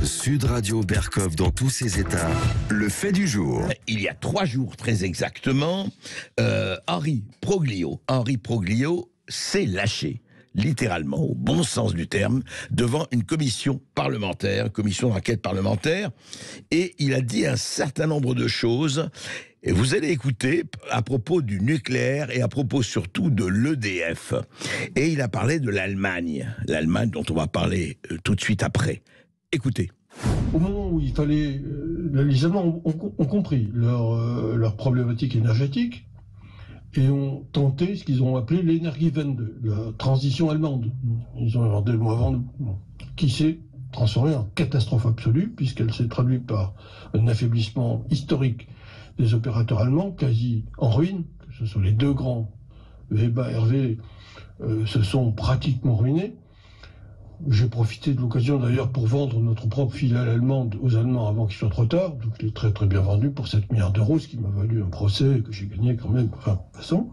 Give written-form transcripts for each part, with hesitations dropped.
Sud Radio Berkov dans tous ses états, le fait du jour. Il y a 3 jours, très exactement, Henri Proglio s'est lâché, littéralement, au bon sens du terme, devant une commission parlementaire, commission d'enquête parlementaire, et il a dit un certain nombre de choses. Et vous allez écouter à propos du nucléaire et à propos surtout de l'EDF. Et il a parlé de l'Allemagne dont on va parler tout de suite après. Écoutez. Au moment où il fallait... les Allemands ont compris leur problématique énergétique et ont tenté ce qu'ils ont appelé l'Energiewende, la transition allemande. Ils ont inventé le mot avant nous, qui s'est transformée en catastrophe absolue, puisqu'elle s'est traduite par un affaiblissement historique des opérateurs allemands, quasi en ruine, que ce soit les 2 grands, Weber et Hervé, se sont pratiquement ruinés. J'ai profité de l'occasion d'ailleurs pour vendre notre propre filiale allemande aux Allemands avant qu'il soit trop tard, donc je l'ai très très bien vendu pour 7 milliards d'euros, ce qui m'a valu un procès que j'ai gagné quand même, enfin, de toute façon.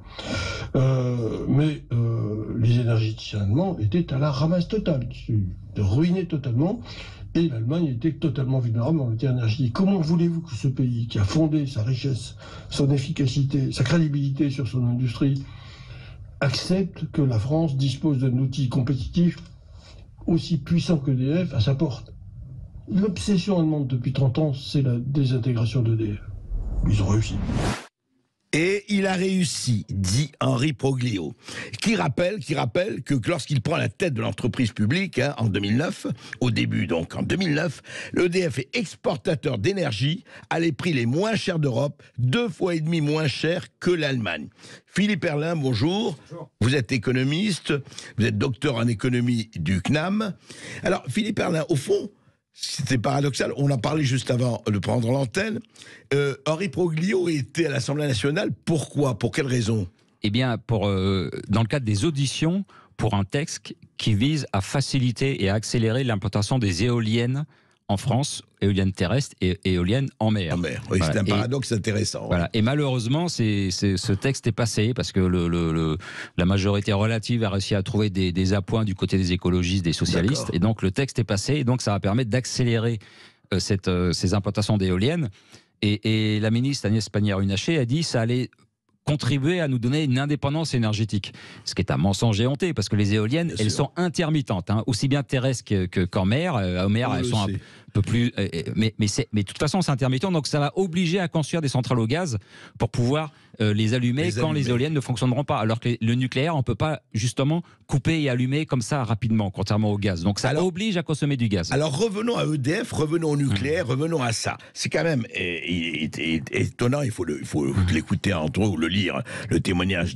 Mais les énergéticiens allemands étaient à la ramasse totale, ruinés totalement. Et l'Allemagne était totalement vulnérable en matière énergétique. Comment voulez-vous que ce pays, qui a fondé sa richesse, son efficacité, sa crédibilité sur son industrie, accepte que la France dispose d'un outil compétitif aussi puissant qu'EDF à sa porte? L'obsession allemande depuis 30 ans, c'est la désintégration d'EDF. Ils ont réussi. Et il a réussi, dit Henri Proglio, qui rappelle que lorsqu'il prend la tête de l'entreprise publique en 2009, au début donc en 2009, l'EDF est exportateur d'énergie à les prix les moins chers d'Europe, 2,5 fois moins cher que l'Allemagne. Philippe Herrlin, bonjour. Bonjour. Vous êtes économiste, vous êtes docteur en économie du CNAM. Alors Philippe Herrlin, au fond, c'était paradoxal, on a parlé juste avant de prendre l'antenne. Henri Proglio était à l'Assemblée nationale, pourquoi? Pour quelle raison? Eh bien, dans le cadre des auditions, pour un texte qui vise à faciliter et à accélérer l'implantation des éoliennes en France, éoliennes terrestres et éoliennes en mer. En mer, oui, voilà. C'est un paradoxe intéressant. Voilà. Ouais. Et malheureusement, ce texte est passé parce que la majorité relative a réussi à trouver des appoints du côté des écologistes, des socialistes. Et donc le texte est passé et donc ça va permettre d'accélérer ces implantations d'éoliennes. Et la ministre Agnès Pannier-Runacher a dit que ça allait contribuer à nous donner une indépendance énergétique. Ce qui est un mensonge éhonté, parce que les éoliennes, elles sont intermittentes, aussi bien terrestres qu'en mer. En mer, elles sont un peu plus... Mais de toute façon, c'est intermittent, donc ça va obliger à construire des centrales au gaz pour pouvoir les allumer quand les éoliennes ne fonctionneront pas. Alors que le nucléaire, on ne peut pas justement couper et allumer comme ça rapidement, contrairement au gaz. Donc ça oblige à consommer du gaz. Alors revenons à EDF, revenons au nucléaire, revenons à ça. C'est quand même étonnant, il faut l'écouter entre eux ou le lire, le témoignage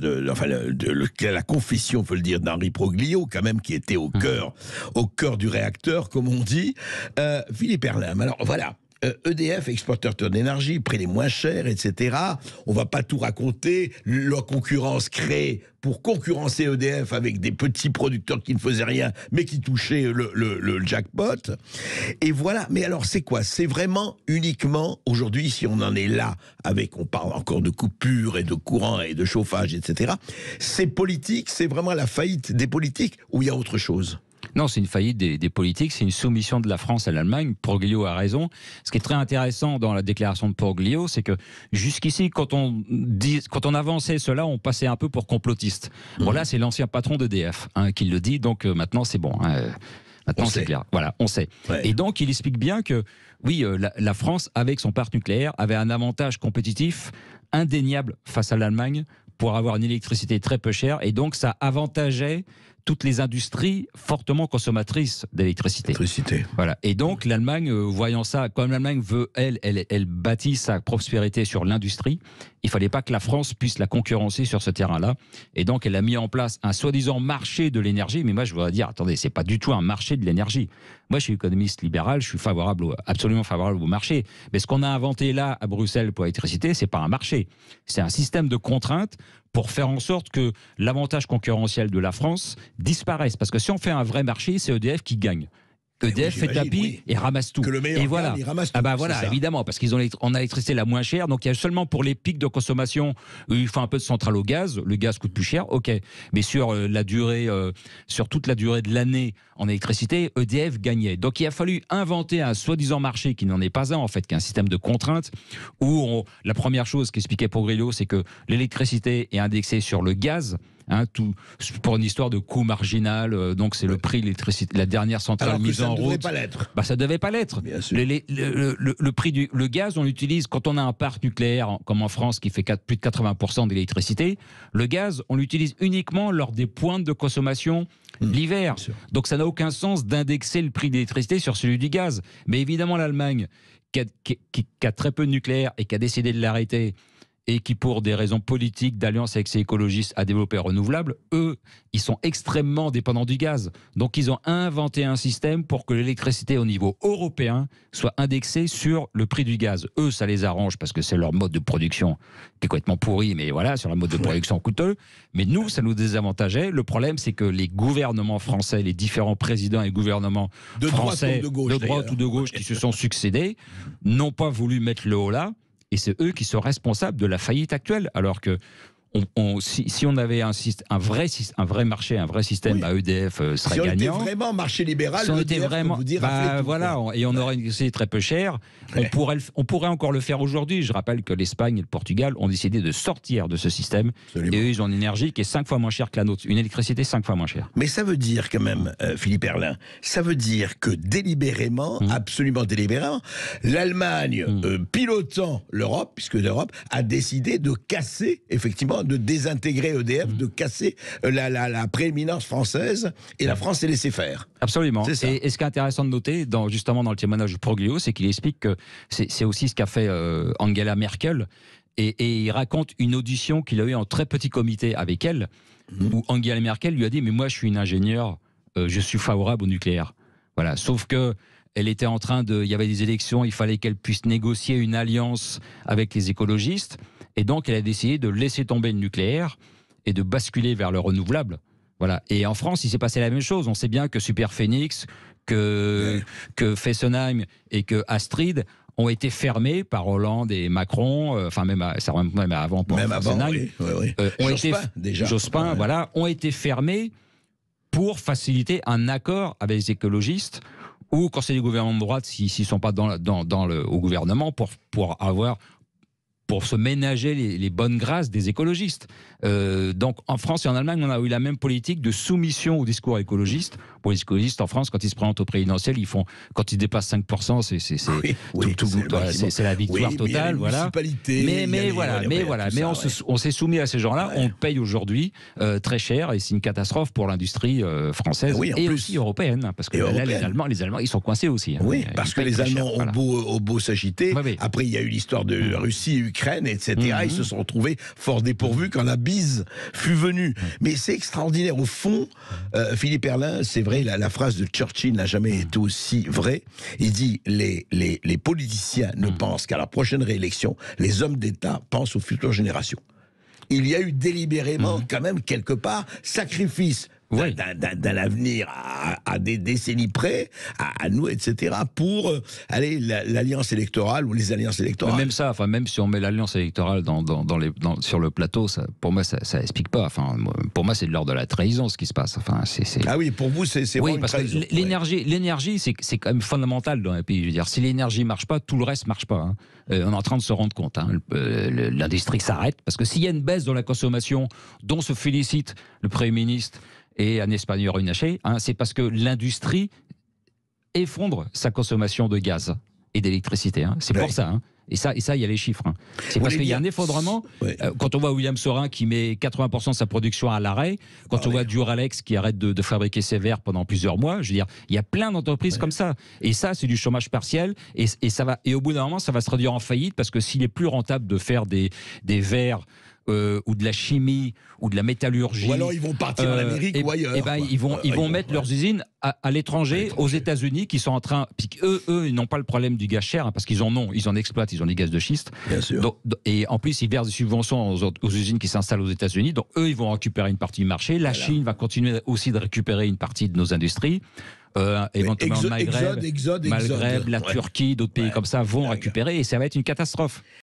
la confession, il faut le dire, d'Henri Proglio, quand même, qui était au cœur du réacteur, comme on dit. Philippe Herrlin, alors voilà. EDF, exportateur d'énergie, prix les moins chers, etc. On va pas tout raconter. La concurrence créée pour concurrencer EDF avec des petits producteurs qui ne faisaient rien, mais qui touchaient le jackpot. Et voilà. Mais alors, c'est quoi? C'est vraiment uniquement, aujourd'hui, si on en est là, on parle encore de coupures et de courant et de chauffage, etc. C'est politique, c'est vraiment la faillite des politiques, ou il y a autre chose? Non, c'est une faillite des politiques, c'est une soumission de la France à l'Allemagne. Proglio a raison. Ce qui est très intéressant dans la déclaration de Proglio, c'est que jusqu'ici, quand on avançait cela, on passait un peu pour complotiste. Bon, là, c'est l'ancien patron d'EDF qui le dit, donc maintenant c'est bon. Maintenant c'est clair. Voilà, on sait. Ouais. Et donc il explique bien que, oui, la France, avec son parc nucléaire, avait un avantage compétitif indéniable face à l'Allemagne pour avoir une électricité très peu chère, et donc ça avantageait toutes les industries fortement consommatrices d'électricité. Voilà. Et donc l'Allemagne, voyant ça, comme l'Allemagne veut, elle bâtit sa prospérité sur l'industrie, il fallait pas que la France puisse la concurrencer sur ce terrain-là. Et donc elle a mis en place un soi-disant marché de l'énergie. Mais moi je voudrais dire, attendez, c'est pas du tout un marché de l'énergie. Moi je suis économiste libéral, je suis absolument favorable au marché. Mais ce qu'on a inventé là à Bruxelles pour l'électricité, c'est pas un marché. C'est un système de contraintes pour faire en sorte que l'avantage concurrentiel de la France disparaisse. Parce que si on fait un vrai marché, c'est EDF qui gagne. EDF fait tapis et ramasse tout. Que le meilleur et voilà. gagne, il ramasse tout. Ah bah voilà, évidemment, parce qu'ils ont l'électricité la moins chère, donc il y a seulement pour les pics de consommation où il faut un peu de centrale au gaz, le gaz coûte plus cher, ok, mais sur la durée, sur toute la durée de l'année en électricité, EDF gagnait. Donc il a fallu inventer un soi-disant marché qui n'en est pas un en fait, qui est un système de contraintes où la première chose qu'expliquait Poggiolo, c'est que l'électricité est indexée sur le gaz. Tout pour une histoire de coût marginal, donc c'est le prix de l'électricité, la dernière centrale mise en route. Ça ne devait pas l'être. Bah, ça devait pas l'être. Le prix le gaz, on l'utilise quand on a un parc nucléaire, comme en France, qui fait plus de 80% de l'électricité. Le gaz, on l'utilise uniquement lors des pointes de consommation l'hiver. Donc ça n'a aucun sens d'indexer le prix de l'électricité sur celui du gaz. Mais évidemment, l'Allemagne, qui a très peu de nucléaire et qui a décidé de l'arrêter, et qui, pour des raisons politiques, d'alliance avec ses écologistes, a développé renouvelables, eux, ils sont extrêmement dépendants du gaz. Donc, ils ont inventé un système pour que l'électricité au niveau européen soit indexée sur le prix du gaz. Eux, ça les arrange parce que c'est leur mode de production qui est complètement pourri, mais voilà, sur leur mode de production coûteux. Mais nous, ça nous désavantageait. Le problème, c'est que les gouvernements français, les différents présidents et gouvernements français, de droite ou de gauche, qui se sont succédés, n'ont pas voulu mettre le haut là. Et c'est eux qui sont responsables de la faillite actuelle. Alors que si on avait un vrai marché, un vrai système, EDF serait gagnant. Si on était vraiment marché libéral, si on était vraiment, voilà, et on aurait une électricité très peu chère, on pourrait encore le faire aujourd'hui. Je rappelle que l'Espagne et le Portugal ont décidé de sortir de ce système. Absolument. Et eux, ils ont une énergie qui est 5 fois moins chère que la nôtre. Une électricité 5 fois moins chère. Mais ça veut dire quand même, Philippe Herrlin, ça veut dire que délibérément, absolument délibérément, l'Allemagne, pilotant l'Europe, puisque l'Europe a décidé de casser, effectivement, de désintégrer EDF, de casser la prééminence française, et la France s'est laissée faire. Absolument. Et ce qui est intéressant de noter, justement dans le témoignage de Poggiolo, c'est qu'il explique que c'est aussi ce qu'a fait Angela Merkel, et il raconte une audition qu'il a eue en très petit comité avec elle, où Angela Merkel lui a dit « Mais moi, je suis une ingénieure, je suis favorable au nucléaire. » Voilà. Sauf que elle était en train il y avait des élections, il fallait qu'elle puisse négocier une alliance avec les écologistes. Et donc, elle a décidé de laisser tomber le nucléaire et de basculer vers le renouvelable. Voilà. Et en France, il s'est passé la même chose. On sait bien que Superphénix, que Fessenheim et que Astrid ont été fermés par Hollande et Macron, même avant. Même avant, Jospin, voilà, ont été fermés pour faciliter un accord avec les écologistes, ou quand c'est des gouvernements de droite, s'ils ne sont pas au gouvernement, pour se ménager les bonnes grâces des écologistes. Donc en France et en Allemagne, on a eu la même politique de soumission au discours écologiste. Pour les écologistes en France, quand ils se présentent au présidentiel, quand ils dépassent 5%, c'est la victoire totale. Voilà. Mais on s'est soumis à ces gens-là. On paye aujourd'hui très cher, et c'est une catastrophe pour l'industrie française et aussi européenne, parce que là, les Allemands, ils sont coincés aussi. Oui, parce que les Allemands ont beau s'agiter. Après, il y a eu l'histoire de Russie, Ukraine, etc. Ils se sont retrouvés fort dépourvus quand la bise fut venue. Mais c'est extraordinaire. Au fond, Philippe Herrlin, c'est vrai, la phrase de Churchill n'a jamais été aussi vraie. Il dit les politiciens ne pensent qu'à la prochaine réélection, les hommes d'État pensent aux futures générations. Il y a eu délibérément, quand même, quelque part, sacrifice d'un avenir à des décennies près, à nous, etc., pour l'alliance électorale ou les alliances électorales. Mais même ça, même si on met l'alliance électorale sur le plateau, pour moi, ça explique pas. Pour moi, c'est de l'ordre de la trahison, ce qui se passe. Ah oui, pour vous, c'est oui, vraiment parce une trahison. Que l'énergie, c'est quand même fondamental dans un pays. Je veux dire, si l'énergie marche pas, tout le reste marche pas. On est en train de se rendre compte. L'industrie s'arrête, parce que s'il y a une baisse dans la consommation, dont se félicite le Premier ministre et Agnès Pannier-Runacher, c'est parce que l'industrie effondre sa consommation de gaz et d'électricité. C'est pour ça. Et ça, il y a les chiffres. C'est parce qu'il y a un effondrement. Quand on voit William Sorin qui met 80% de sa production à l'arrêt, quand on voit Duralex qui arrête de fabriquer ses verres pendant plusieurs mois, je veux dire, il y a plein d'entreprises comme ça. Et ça, c'est du chômage partiel. Et au bout d'un moment, ça va se traduire en faillite, parce que s'il est plus rentable de faire des verres ou de la chimie ou de la métallurgie, ou alors ils vont partir en Amérique ou ailleurs. Ils vont mettre leurs usines à l'étranger, aux États-Unis, qui sont en train. Puis eux, ils n'ont pas le problème du gaz cher, parce qu'ils ils en exploitent, ils ont des gaz de schiste. Bien sûr. Et en plus, ils versent des subventions aux usines qui s'installent aux États-Unis. Donc eux, ils vont récupérer une partie du marché. La Chine va continuer aussi de récupérer une partie de nos industries. éventuellement le Maghreb, Exode. Maghreb, la Ouais. Turquie, d'autres pays Ouais. comme ça vont Ouais. récupérer et ça va être une catastrophe.